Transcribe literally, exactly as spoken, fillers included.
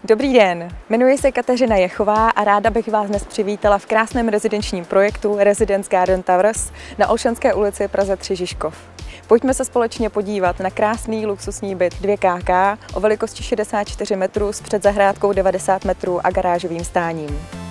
Dobrý den, jmenuji se Kateřina Jechová a ráda bych vás dnes přivítala v krásném rezidenčním projektu Residence Garden Towers na Olšanské ulici Praze tři Žižkov. Pojďme se společně podívat na krásný luxusní byt dvě ká ká o velikosti šedesát čtyři metrů s předzahrádkou devadesát metrů a garážovým stáním.